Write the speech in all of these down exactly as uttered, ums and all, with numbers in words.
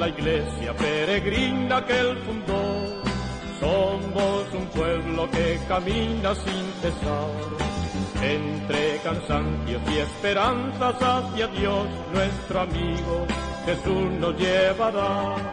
la iglesia peregrina que él fundó. Somos un pueblo que camina sin cesar, entre cansancios y esperanzas hacia Dios, nuestro amigo Jesús nos llevará.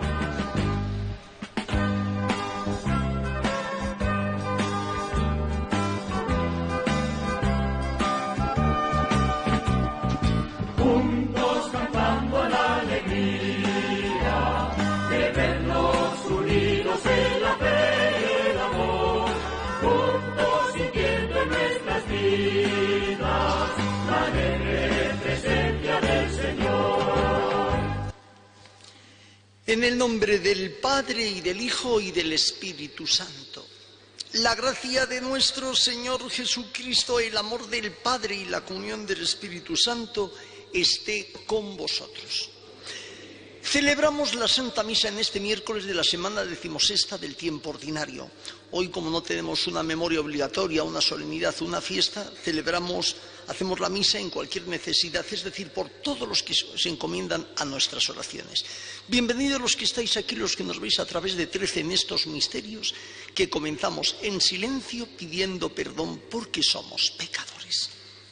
Juntos cantando la alegría de vernos unidos en la fe y el amor, juntos sintiendo en nuestras vidas la alegre presencia del Señor. En el nombre del Padre, y del Hijo, y del Espíritu Santo. La gracia de nuestro Señor Jesucristo, el amor del Padre y la comunión del Espíritu Santo esté con vosotros. Celebramos la Santa Misa en este miércoles de la semana decimosexta del tiempo ordinario. Hoy, como no tenemos una memoria obligatoria, una solemnidad, una fiesta, celebramos, hacemos la misa en cualquier necesidad, es decir, por todos los que se encomiendan a nuestras oraciones. Bienvenidos los que estáis aquí, los que nos veis a través de trece en estos misterios, que comenzamos en silencio pidiendo perdón porque somos pecadores.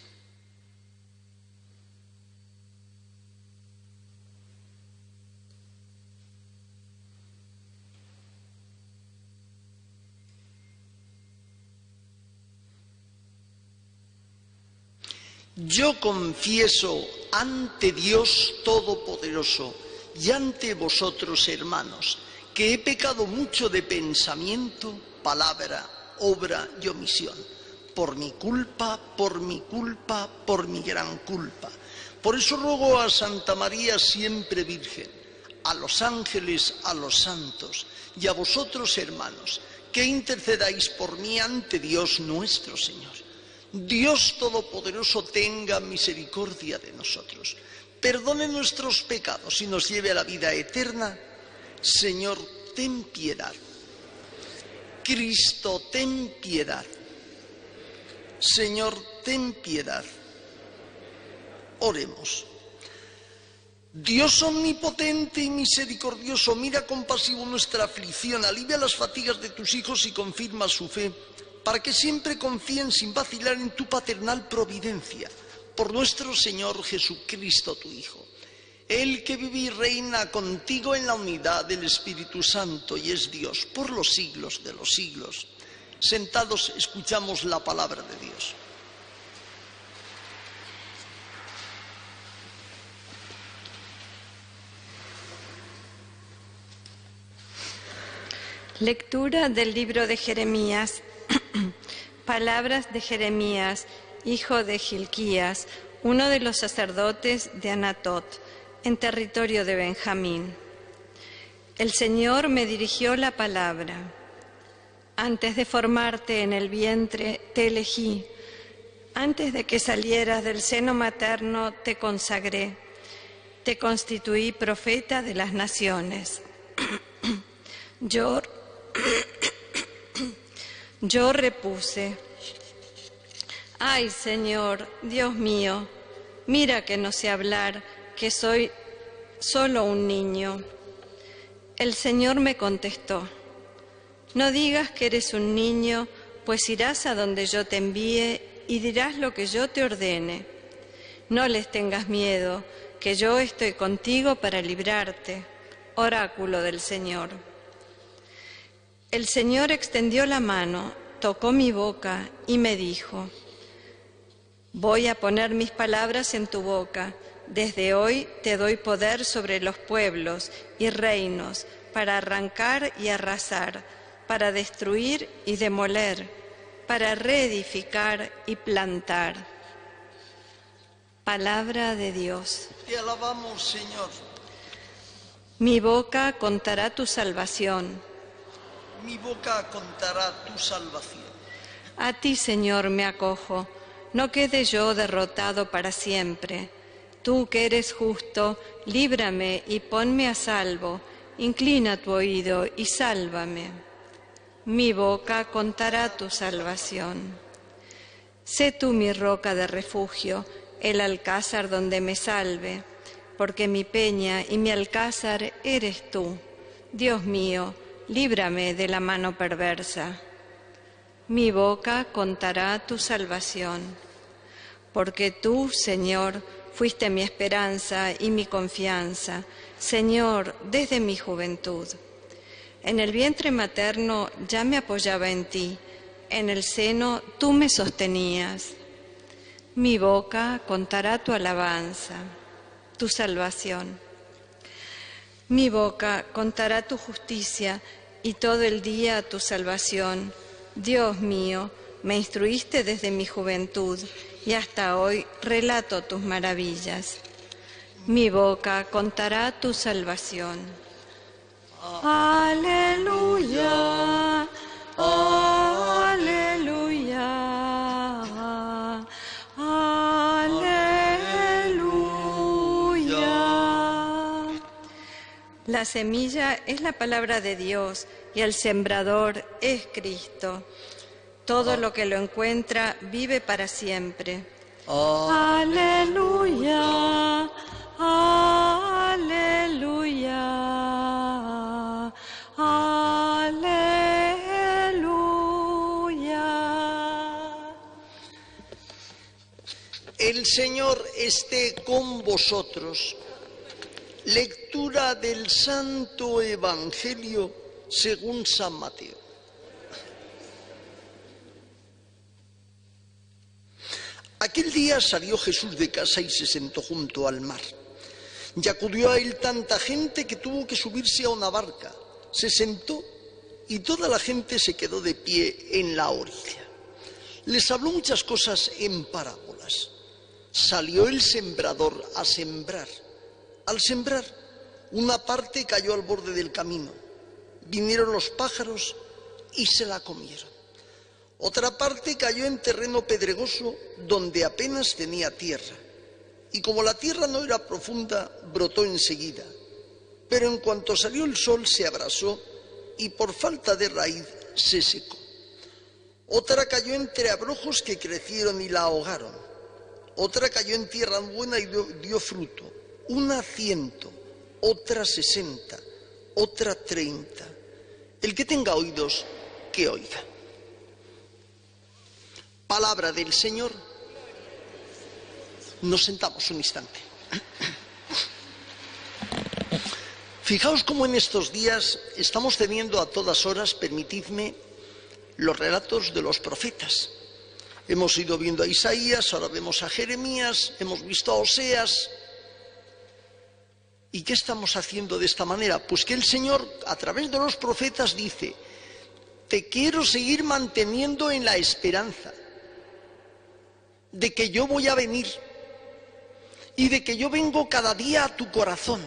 Yo confieso ante Dios Todopoderoso y ante vosotros, hermanos, que he pecado mucho de pensamiento, palabra, obra y omisión, por mi culpa, por mi culpa, por mi gran culpa. Por eso ruego a Santa María siempre Virgen, a los ángeles, a los santos y a vosotros, hermanos, que intercedáis por mí ante Dios nuestro Señor. Dios Todopoderoso tenga misericordia de nosotros, perdone nuestros pecados y nos lleve a la vida eterna. Señor, ten piedad. Cristo, ten piedad. Señor, ten piedad. Oremos. Dios omnipotente y misericordioso, mira compasivo nuestra aflicción, alivia las fatigas de tus hijos y confirma su fe, para que siempre confíen sin vacilar en tu paternal providencia, por nuestro Señor Jesucristo, tu Hijo. Él que vive y reina contigo en la unidad del Espíritu Santo y es Dios por los siglos de los siglos. Sentados escuchamos la palabra de Dios. Lectura del libro de Jeremías. Palabras de Jeremías, hijo de Gilquías, uno de los sacerdotes de Anatot, en territorio de Benjamín. El Señor me dirigió la palabra. Antes de formarte en el vientre te elegí, antes de que salieras del seno materno te consagré, te constituí profeta de las naciones. Yo Yo repuse, ay Señor, Dios mío, mira que no sé hablar, que soy solo un niño. El Señor me contestó, no digas que eres un niño, pues irás a donde yo te envíe y dirás lo que yo te ordene. No les tengas miedo, que yo estoy contigo para librarte, oráculo del Señor. El Señor extendió la mano, tocó mi boca y me dijo, voy a poner mis palabras en tu boca. Desde hoy te doy poder sobre los pueblos y reinos para arrancar y arrasar, para destruir y demoler, para reedificar y plantar. Palabra de Dios. Te alabamos, Señor. Mi boca contará tu salvación. Mi boca contará tu salvación. A ti, Señor, me acojo, no quede yo derrotado para siempre. Tú que eres justo, líbrame y ponme a salvo, inclina tu oído y sálvame. Mi boca contará tu salvación. Sé tú mi roca de refugio, el alcázar donde me salve. porque mi peña y mi alcázar eres tú. Dios mío, líbrame de la mano perversa. Mi boca contará tu salvación, porque tú, Señor, fuiste mi esperanza y mi confianza, Señor, desde mi juventud. En el vientre materno ya me apoyaba en ti, en el seno tú me sostenías. Mi boca contará tu alabanza, tu salvación. Mi boca contará tu justicia y todo el día tu salvación. Dios mío, me instruiste desde mi juventud y hasta hoy relato tus maravillas. Mi boca contará tu salvación. Aleluya, aleluya, aleluya. La semilla es la palabra de Dios y el sembrador es Cristo. Todo lo que lo encuentra vive para siempre. Aleluya, aleluya, aleluya. El Señor esté con vosotros. Lectura del Santo Evangelio según San Mateo. Aquel día salió Jesús de casa y se sentó junto al mar. Y acudió a él tanta gente que tuvo que subirse a una barca. Se sentó y toda la gente se quedó de pie en la orilla. Les habló muchas cosas en parábolas. Salió el sembrador a sembrar. Al sembrar, una parte cayó al borde del camino. Vinieron los pájaros y se la comieron. Otra parte cayó en terreno pedregoso donde apenas tenía tierra. Y como la tierra no era profunda, brotó enseguida. Pero en cuanto salió el sol se abrasó y por falta de raíz se secó. Otra cayó entre abrojos que crecieron y la ahogaron. Otra cayó en tierra buena y dio, dio fruto. Una ciento, otra sesenta, otra treinta. El que tenga oídos, que oiga. Palabra del Señor. Nos sentamos un instante. Fijaos cómo en estos días estamos teniendo a todas horas, permitidme, los relatos de los profetas. Hemos ido viendo a Isaías, ahora vemos a Jeremías, hemos visto a Oseas. ¿Y qué estamos haciendo de esta manera? Pues que el Señor, a través de los profetas, dice: te quiero seguir manteniendo en la esperanza de que yo voy a venir y de que yo vengo cada día a tu corazón.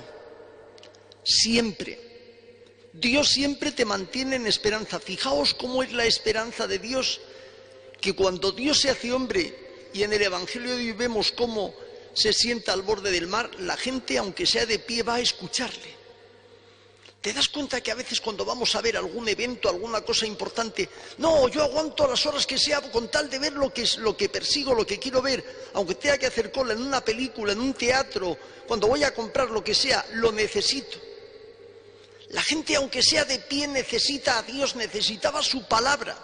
Siempre. Dios siempre te mantiene en esperanza. Fijaos cómo es la esperanza de Dios, que cuando Dios se hace hombre, y en el Evangelio de hoy vemos cómo se sienta al borde del mar, la gente, aunque sea de pie, va a escucharle. ¿Te das cuenta que a veces cuando vamos a ver algún evento, alguna cosa importante, no, yo aguanto las horas que sea con tal de ver lo que, es, lo que persigo, lo que quiero ver, aunque tenga que hacer cola en una película, en un teatro, cuando voy a comprar lo que sea, lo necesito? La gente, aunque sea de pie, necesita a Dios, necesitaba su palabra.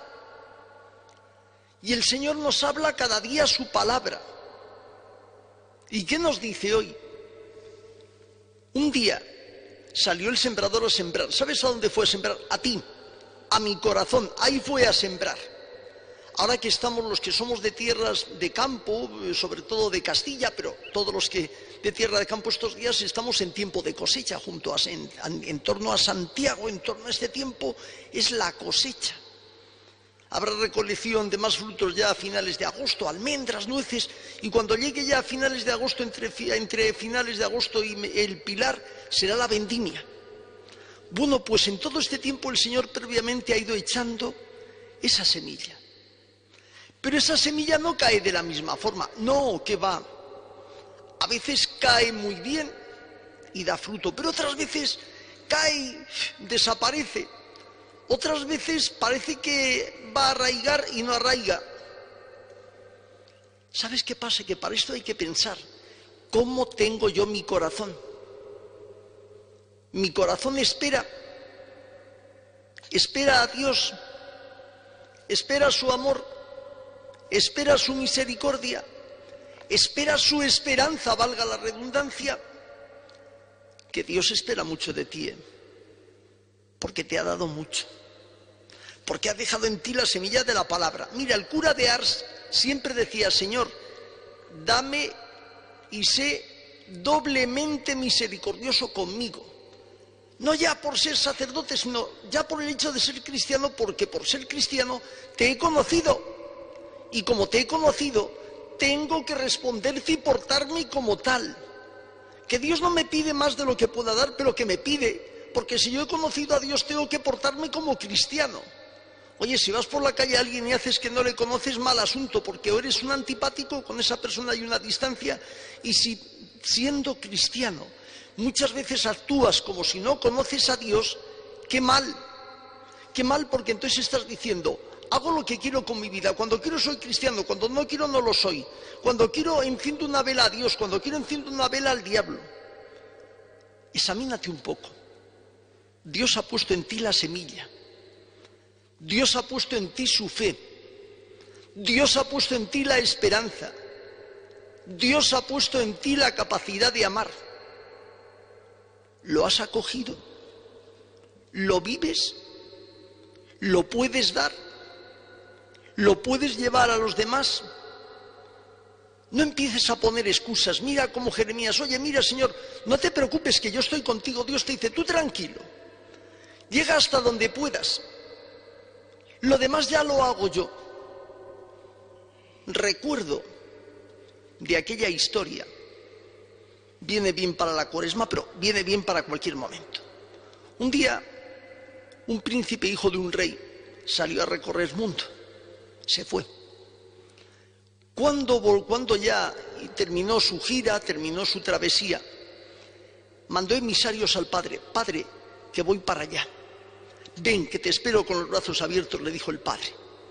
Y el Señor nos habla cada día su palabra. ¿Y qué nos dice hoy? Un día salió el sembrador a sembrar. ¿Sabes a dónde fue a sembrar? A ti, a mi corazón. Ahí fue a sembrar. Ahora que estamos los que somos de tierras de campo, sobre todo de Castilla, pero todos los que de tierra de campo estos días estamos en tiempo de cosecha, junto a, en, en torno a Santiago, en torno a este tiempo es la cosecha. Habrá recolección de más frutos ya a finales de agosto, almendras, nueces, y cuando llegue ya a finales de agosto, entre, entre finales de agosto y el Pilar, será la vendimia. Bueno, pues en todo este tiempo el Señor previamente ha ido echando esa semilla. Pero esa semilla no cae de la misma forma, no, que va. A veces cae muy bien y da fruto, pero otras veces cae, desaparece. Otras veces parece que va a arraigar y no arraiga. ¿Sabes qué pasa? Que para esto hay que pensar. ¿Cómo tengo yo mi corazón? Mi corazón espera, espera a Dios, espera su amor, espera su misericordia, espera su esperanza, valga la redundancia, que Dios espera mucho de ti, ¿eh? Porque te ha dado mucho, porque ha dejado en ti la semilla de la palabra. Mira, el cura de Ars siempre decía: Señor, dame y sé doblemente misericordioso conmigo. No ya por ser sacerdote, sino ya por el hecho de ser cristiano, porque por ser cristiano te he conocido. Y como te he conocido, tengo que responderte y portarme como tal. Que Dios no me pide más de lo que pueda dar, pero que me pide, porque si yo he conocido a Dios tengo que portarme como cristiano. Oye, si vas por la calle a alguien y haces que no le conoces, mal asunto, porque o eres un antipático, con esa persona hay una distancia, y si siendo cristiano muchas veces actúas como si no conoces a Dios, qué mal, qué mal, porque entonces estás diciendo: hago lo que quiero con mi vida, cuando quiero soy cristiano, cuando no quiero no lo soy, cuando quiero enciendo una vela a Dios, cuando quiero enciendo una vela al diablo. Examínate un poco. Dios ha puesto en ti la semilla, Dios ha puesto en ti su fe, Dios ha puesto en ti la esperanza, Dios ha puesto en ti la capacidad de amar. ¿Lo has acogido? ¿Lo vives? ¿Lo puedes dar? ¿Lo puedes llevar a los demás? No empieces a poner excusas. Mira como Jeremías: oye, mira, Señor, no te preocupes que yo estoy contigo. Dios te dice: tú tranquilo, llega hasta donde puedas, lo demás ya lo hago yo. Recuerdo de aquella historia, viene bien para la Cuaresma, pero viene bien para cualquier momento. Un día, un príncipe, hijo de un rey, salió a recorrer el mundo. Se fue. Cuando, cuando ya terminó su gira, terminó su travesía, mandó emisarios al padre: Padre, que voy para allá. Ven, que te espero con los brazos abiertos, le dijo el padre.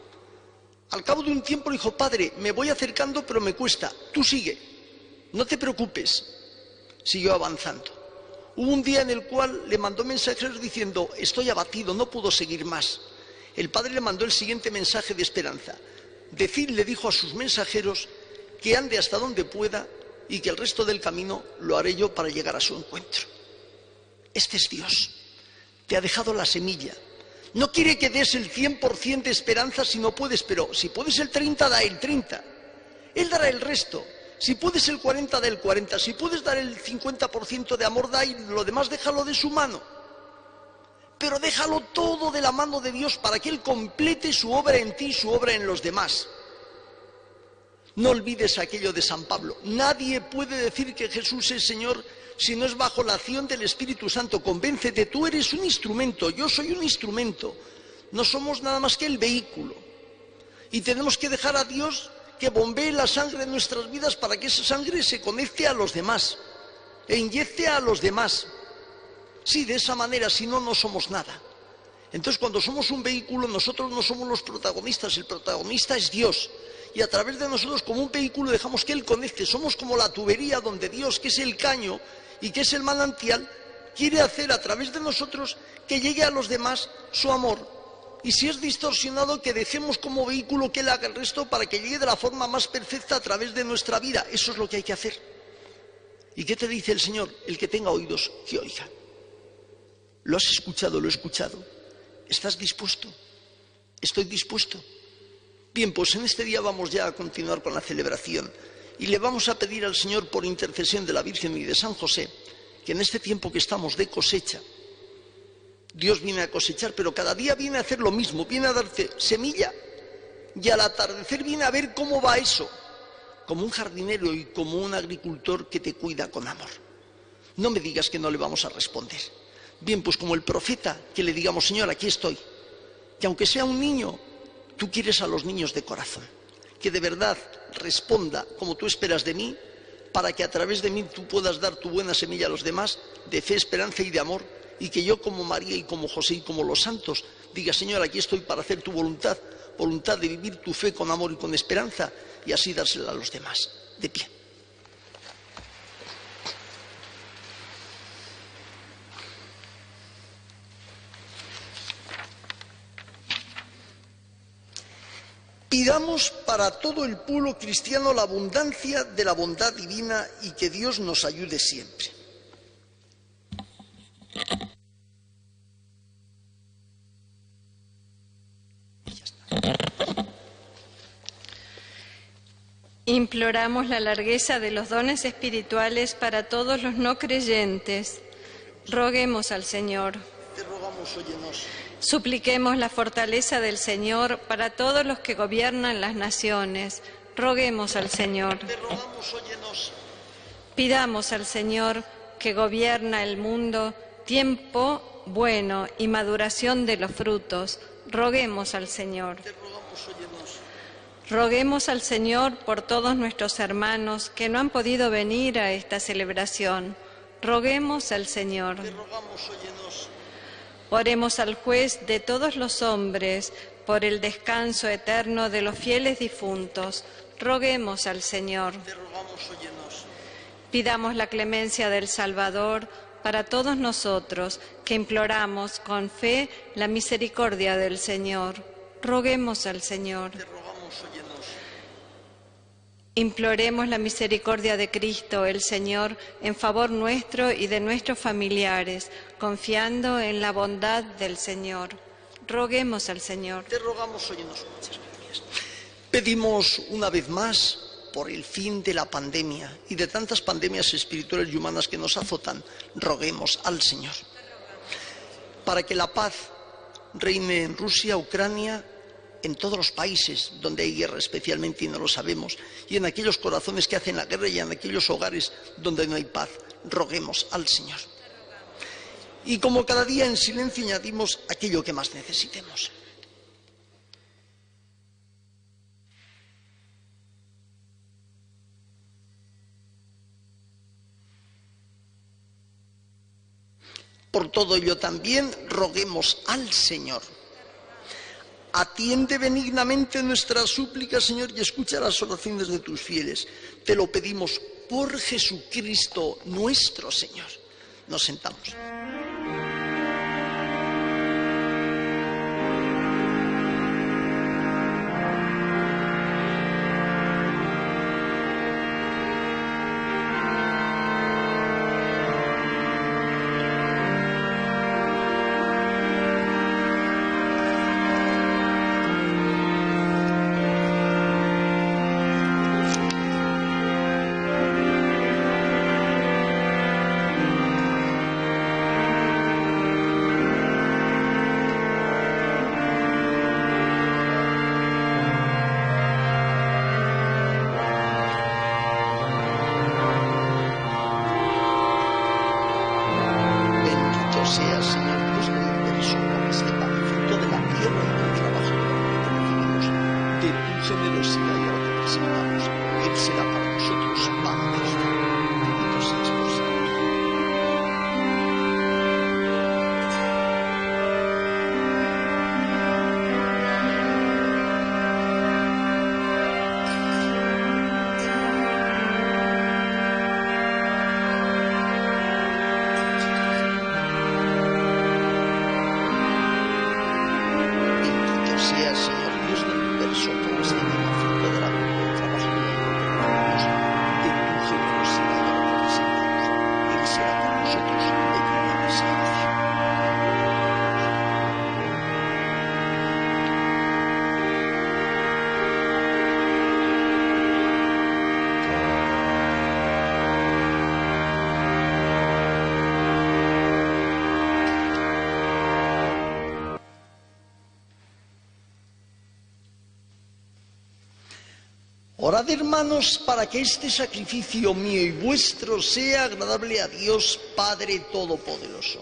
Al cabo de un tiempo le dijo: Padre, me voy acercando, pero me cuesta. Tú sigue, no te preocupes. Siguió avanzando. Hubo un día en el cual le mandó mensajeros diciendo: estoy abatido, no puedo seguir más. El padre le mandó el siguiente mensaje de esperanza: decid, le dijo a sus mensajeros, que ande hasta donde pueda y que el resto del camino lo haré yo para llegar a su encuentro. Este es Dios. Te ha dejado la semilla. No quiere que des el cien por ciento de esperanza si no puedes, pero si puedes el treinta, da el treinta. Él dará el resto. Si puedes el cuarenta, da el cuarenta. Si puedes dar el cincuenta por ciento de amor, da, y lo demás déjalo de su mano. Pero déjalo todo de la mano de Dios para que Él complete su obra en ti y su obra en los demás. No olvides aquello de San Pablo: nadie puede decir que Jesús es Señor si no es bajo la acción del Espíritu Santo. Convéncete, tú eres un instrumento, yo soy un instrumento. No somos nada más que el vehículo. Y tenemos que dejar a Dios que bombee la sangre en nuestras vidas para que esa sangre se conecte a los demás e inyecte a los demás. Sí, de esa manera, si no, no somos nada. Entonces, cuando somos un vehículo, nosotros no somos los protagonistas, el protagonista es Dios. Y a través de nosotros, como un vehículo, dejamos que Él conecte. Somos como la tubería donde Dios, que es el caño y que es el manantial, quiere hacer a través de nosotros que llegue a los demás su amor. Y si es distorsionado, que dejemos como vehículo que Él haga el resto para que llegue de la forma más perfecta a través de nuestra vida. Eso es lo que hay que hacer. ¿Y qué te dice el Señor? El que tenga oídos, que oiga. ¿Lo has escuchado? ¿Lo he escuchado? ¿Estás dispuesto? ¿Estoy dispuesto? Bien, pues en este día vamos ya a continuar con la celebración y le vamos a pedir al Señor, por intercesión de la Virgen y de San José, que en este tiempo que estamos de cosecha, Dios viene a cosechar, pero cada día viene a hacer lo mismo, viene a darte semilla y al atardecer viene a ver cómo va eso, como un jardinero y como un agricultor que te cuida con amor. No me digas que no le vamos a responder. Bien, pues como el profeta, que le digamos: Señor, aquí estoy, que aunque sea un niño, tú quieres a los niños de corazón, que de verdad responda como tú esperas de mí, para que a través de mí tú puedas dar tu buena semilla a los demás, de fe, esperanza y de amor, y que yo, como María y como José y como los santos, diga: Señor, aquí estoy para hacer tu voluntad, voluntad de vivir tu fe con amor y con esperanza, y así dársela a los demás. De pie. Pidamos para todo el pueblo cristiano la abundancia de la bondad divina y que Dios nos ayude siempre. Imploramos la largueza de los dones espirituales para todos los no creyentes. Roguemos al Señor. Te rogamos, óyenos. Supliquemos la fortaleza del Señor para todos los que gobiernan las naciones. Roguemos al Señor. Te rogamos, óyenos. Pidamos al Señor, que gobierna el mundo, tiempo bueno y maduración de los frutos. Roguemos al Señor. Te rogamos, óyenos. Roguemos al Señor por todos nuestros hermanos que no han podido venir a esta celebración. Roguemos al Señor. Te rogamos, óyenos. Oremos al Juez de todos los hombres por el descanso eterno de los fieles difuntos. Roguemos al Señor. Te rogamos, óyenos. Pidamos la clemencia del Salvador para todos nosotros, que imploramos con fe la misericordia del Señor. Roguemos al Señor. Te rogamos, óyenos. Imploremos la misericordia de Cristo, el Señor, en favor nuestro y de nuestros familiares, confiando en la bondad del Señor. Roguemos al Señor. Te rogamos, óyenos. Muchas gracias. Pedimos una vez más por el fin de la pandemia y de tantas pandemias espirituales y humanas que nos azotan. Roguemos al Señor. Para que la paz reine en Rusia, Ucrania, en todos los países donde hay guerra especialmente y no lo sabemos, y en aquellos corazones que hacen la guerra y en aquellos hogares donde no hay paz. Roguemos al Señor. Y como cada día en silencio añadimos aquello que más necesitemos. Por todo ello también roguemos al Señor. Atiende benignamente nuestras súplicas, Señor, y escucha las oraciones de tus fieles. Te lo pedimos por Jesucristo nuestro Señor. Nos sentamos. Orad, hermanos, para que este sacrificio mío y vuestro sea agradable a Dios Padre Todopoderoso.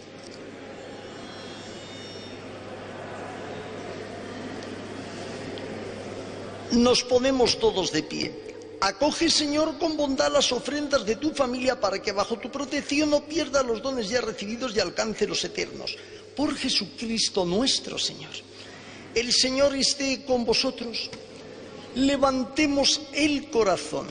Nos ponemos todos de pie. Acoge, Señor, con bondad las ofrendas de tu familia para que bajo tu protección no pierda los dones ya recibidos y alcance los eternos. Por Jesucristo nuestro Señor. El Señor esté con vosotros. Levantemos el corazón.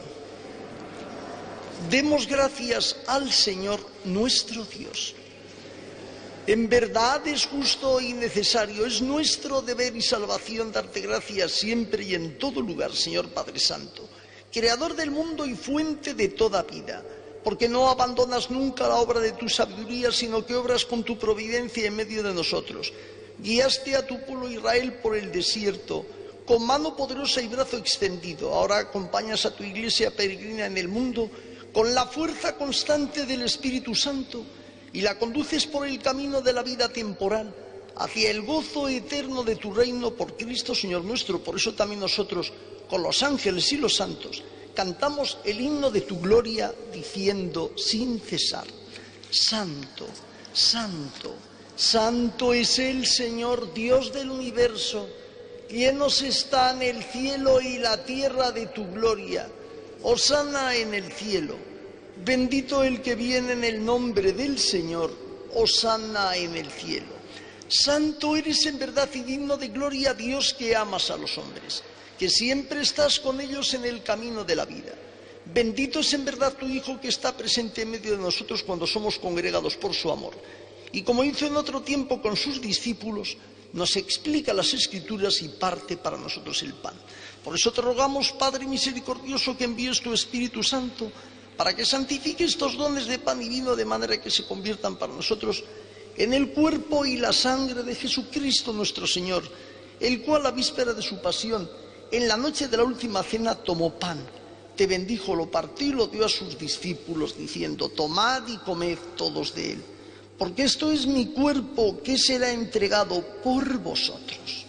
Demos gracias al Señor nuestro Dios. En verdad es justo y necesario, es nuestro deber y salvación darte gracias siempre y en todo lugar, Señor Padre Santo, Creador del mundo y fuente de toda vida, porque no abandonas nunca la obra de tu sabiduría, sino que obras con tu providencia en medio de nosotros. Guiaste a tu pueblo Israel por el desierto, con mano poderosa y brazo extendido. Ahora acompañas a tu iglesia peregrina en el mundo con la fuerza constante del Espíritu Santo y la conduces por el camino de la vida temporal hacia el gozo eterno de tu reino por Cristo Señor nuestro. Por eso también nosotros, con los ángeles y los santos, cantamos el himno de tu gloria diciendo sin cesar: Santo, Santo, Santo es el Señor Dios del universo. Llenos están el cielo y la tierra de tu gloria. Hosana en el cielo. Bendito el que viene en el nombre del Señor. Hosana en el cielo. Santo eres en verdad y digno de gloria, Dios, que amas a los hombres, que siempre estás con ellos en el camino de la vida. Bendito es en verdad tu Hijo, que está presente en medio de nosotros cuando somos congregados por su amor. Y como hizo en otro tiempo con sus discípulos, nos explica las Escrituras y parte para nosotros el pan. Por eso te rogamos, Padre misericordioso, que envíes tu Espíritu Santo para que santifique estos dones de pan y vino, de manera que se conviertan para nosotros en el cuerpo y la sangre de Jesucristo nuestro Señor, el cual a víspera de su pasión, en la noche de la última cena, tomó pan, te bendijo, lo partió y lo dio a sus discípulos, diciendo: tomad y comed todos de él, porque esto es mi cuerpo que será entregado por vosotros.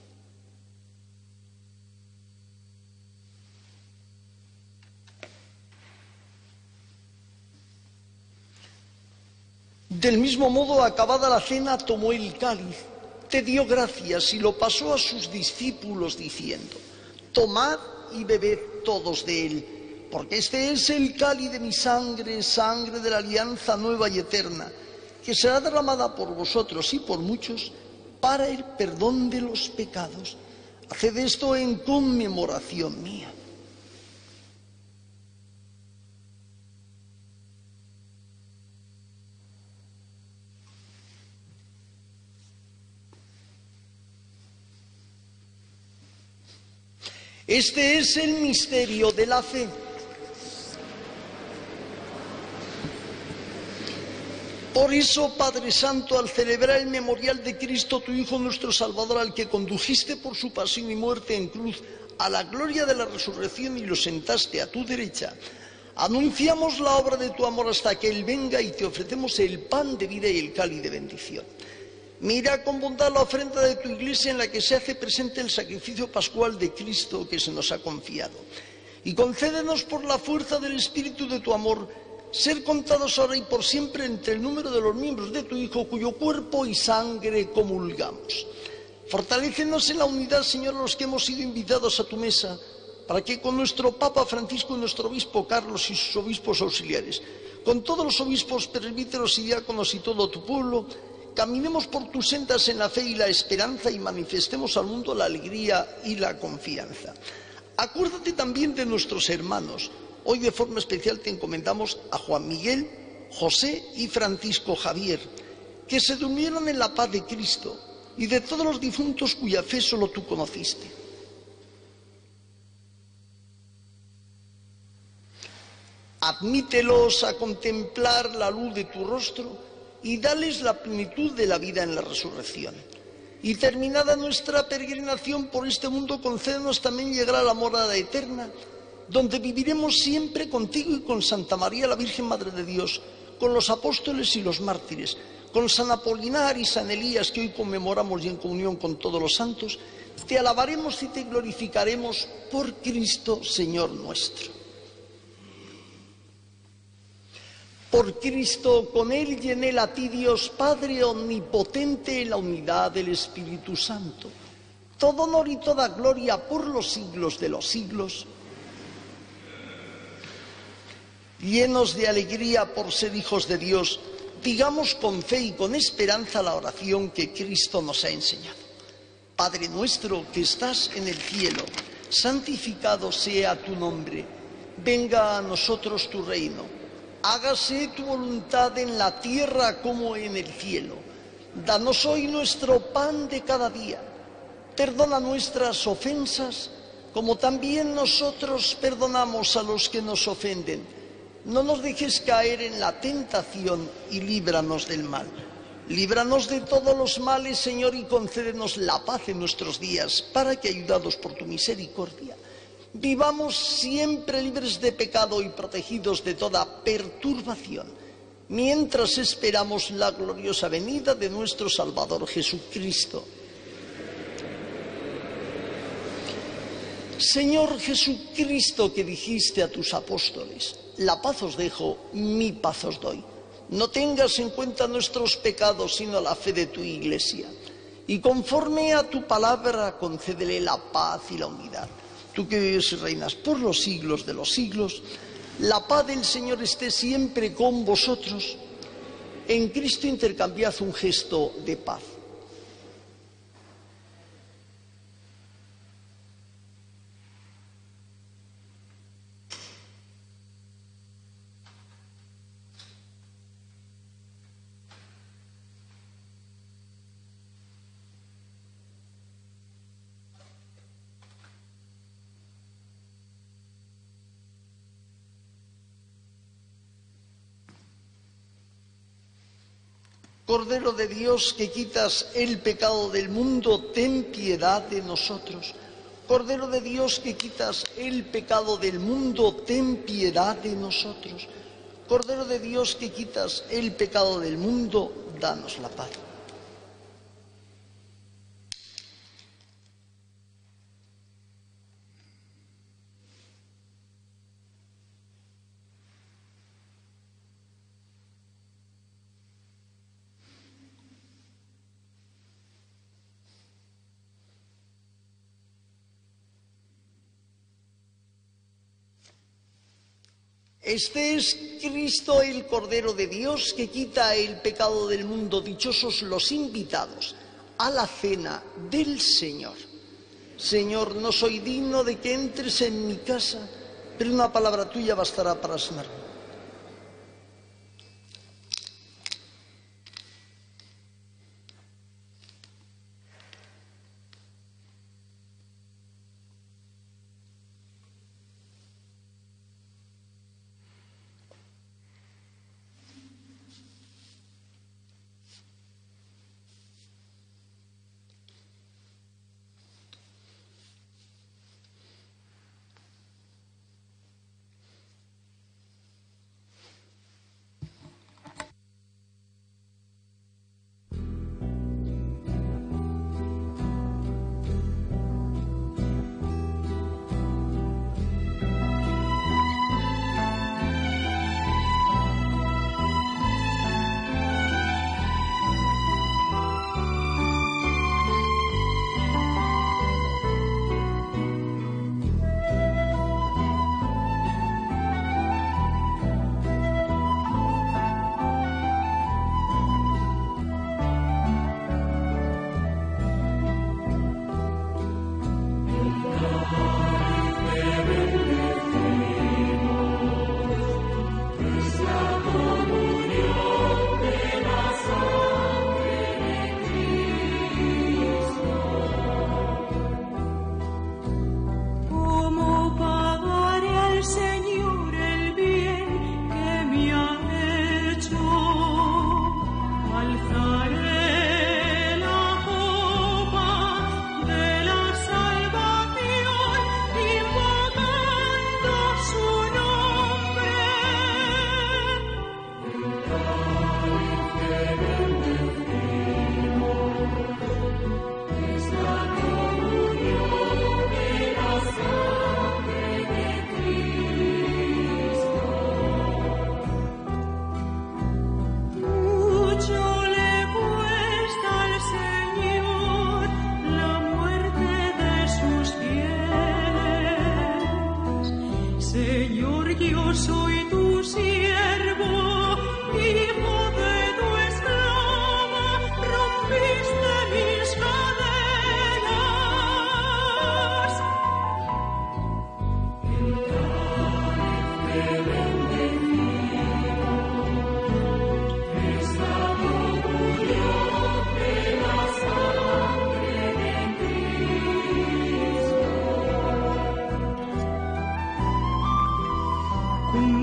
Del mismo modo, acabada la cena, tomó el cáliz, te dio gracias y lo pasó a sus discípulos, diciendo: tomad y bebed todos de él, porque este es el cáliz de mi sangre, sangre de la alianza nueva y eterna, que será derramada por vosotros y por muchos para el perdón de los pecados. Haced esto en conmemoración mía. Este es el misterio de la fe. Por eso, Padre Santo, al celebrar el memorial de Cristo, tu Hijo nuestro Salvador, al que condujiste por su pasión y muerte en cruz a la gloria de la resurrección y lo sentaste a tu derecha, anunciamos la obra de tu amor hasta que Él venga, y te ofrecemos el pan de vida y el cáliz de bendición. Mira con bondad la ofrenda de tu Iglesia, en la que se hace presente el sacrificio pascual de Cristo que se nos ha confiado, y concédenos por la fuerza del Espíritu de tu amor ser contados ahora y por siempre entre el número de los miembros de tu Hijo, cuyo cuerpo y sangre comulgamos. Fortalécenos en la unidad, Señor, a los que hemos sido invitados a tu mesa, para que con nuestro Papa Francisco y nuestro Obispo Carlos y sus obispos auxiliares, con todos los obispos, presbíteros y diáconos y todo tu pueblo, caminemos por tus sendas en la fe y la esperanza y manifestemos al mundo la alegría y la confianza. Acuérdate también de nuestros hermanos. Hoy de forma especial te encomendamos a Juan Miguel, José y Francisco Javier, que se durmieron en la paz de Cristo, y de todos los difuntos cuya fe solo tú conociste. Admítelos a contemplar la luz de tu rostro y dales la plenitud de la vida en la resurrección. Y terminada nuestra peregrinación por este mundo, concédenos también llegar a la morada eterna, donde viviremos siempre contigo y con Santa María, la Virgen Madre de Dios, con los apóstoles y los mártires, con San Apolinar y San Elías, que hoy conmemoramos, y en comunión con todos los santos, te alabaremos y te glorificaremos por Cristo, Señor nuestro. Por Cristo, con Él y en Él, a ti, Dios Padre omnipotente, en la unidad del Espíritu Santo, todo honor y toda gloria por los siglos de los siglos. Llenos de alegría por ser hijos de Dios, digamos con fe y con esperanza la oración que Cristo nos ha enseñado. Padre nuestro que estás en el cielo, santificado sea tu nombre. Venga a nosotros tu reino. Hágase tu voluntad en la tierra como en el cielo. Danos hoy nuestro pan de cada día. Perdona nuestras ofensas, como también nosotros perdonamos a los que nos ofenden. No nos dejes caer en la tentación y líbranos del mal. Líbranos de todos los males, Señor, y concédenos la paz en nuestros días, para que, ayudados por tu misericordia, vivamos siempre libres de pecado y protegidos de toda perturbación, mientras esperamos la gloriosa venida de nuestro Salvador Jesucristo. Señor Jesucristo, que dijiste a tus apóstoles: la paz os dejo, mi paz os doy. No tengas en cuenta nuestros pecados, sino la fe de tu Iglesia. Y conforme a tu palabra, concédele la paz y la unidad. Tú que vives y reinas por los siglos de los siglos, la paz del Señor esté siempre con vosotros. En Cristo intercambiad un gesto de paz. Cordero de Dios, que quitas el pecado del mundo, ten piedad de nosotros. Cordero de Dios, que quitas el pecado del mundo, ten piedad de nosotros. Cordero de Dios, que quitas el pecado del mundo, danos la paz. Este es Cristo, el Cordero de Dios, que quita el pecado del mundo. Dichosos los invitados a la cena del Señor. Señor, no soy digno de que entres en mi casa, pero una palabra tuya bastará para sanarme.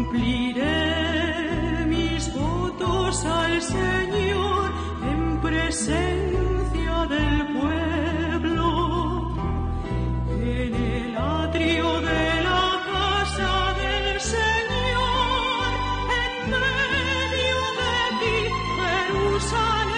Cumpliré mis votos al Señor en presencia del pueblo, en el atrio de la casa del Señor, en medio de ti, Jerusalén.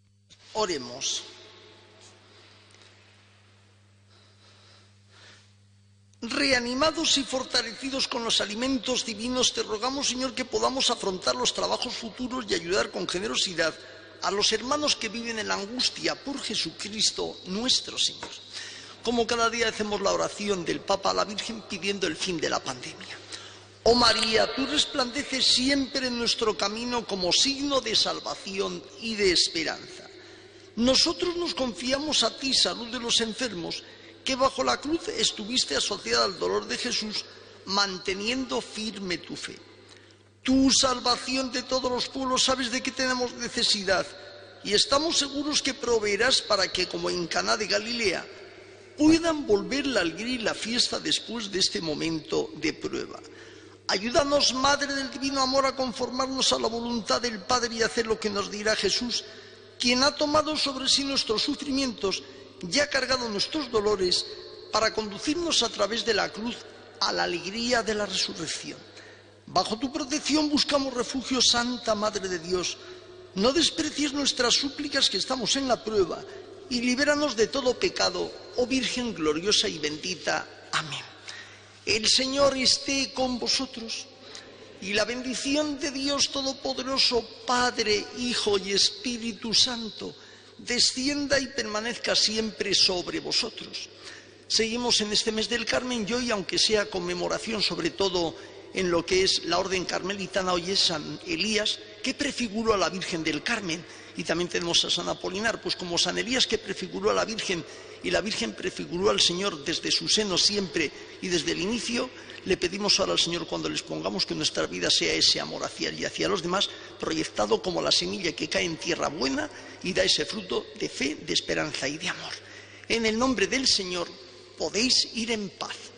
Oremos. Reanimados y fortalecidos con los alimentos divinos, te rogamos, Señor, que podamos afrontar los trabajos futuros y ayudar con generosidad a los hermanos que viven en la angustia por Jesucristo nuestro Señor. Como cada día hacemos la oración del Papa a la Virgen pidiendo el fin de la pandemia. Oh María, tú resplandeces siempre en nuestro camino como signo de salvación y de esperanza. Nosotros nos confiamos a ti, salud de los enfermos, que bajo la cruz estuviste asociada al dolor de Jesús, manteniendo firme tu fe. Tu salvación de todos los pueblos, sabes de qué tenemos necesidad y estamos seguros que proveerás para que, como en Caná de Galilea, puedan volver la alegría y la fiesta después de este momento de prueba. Ayúdanos, Madre del Divino Amor, a conformarnos a la voluntad del Padre y hacer lo que nos dirá Jesús, quien ha tomado sobre sí nuestros sufrimientos y ha cargado nuestros dolores para conducirnos a través de la cruz a la alegría de la resurrección. Bajo tu protección buscamos refugio, Santa Madre de Dios. No desprecies nuestras súplicas, que estamos en la prueba, y libéranos de todo pecado, oh Virgen gloriosa y bendita. Amén. El Señor esté con vosotros, y la bendición de Dios Todopoderoso, Padre, Hijo y Espíritu Santo, descienda y permanezca siempre sobre vosotros. Seguimos en este mes del Carmen y hoy, aunque sea conmemoración sobre todo en lo que es la orden carmelitana, hoy es San Elías, que prefiguró a la Virgen del Carmen, y también tenemos a San Apolinar, pues como San Elías, que prefiguró a la Virgen y la Virgen prefiguró al Señor desde su seno siempre y desde el inicio, le pedimos ahora al Señor, cuando les pongamos, que nuestra vida sea ese amor hacia Él y hacia los demás, proyectado como la semilla que cae en tierra buena y da ese fruto de fe, de esperanza y de amor. En el nombre del Señor podéis ir en paz.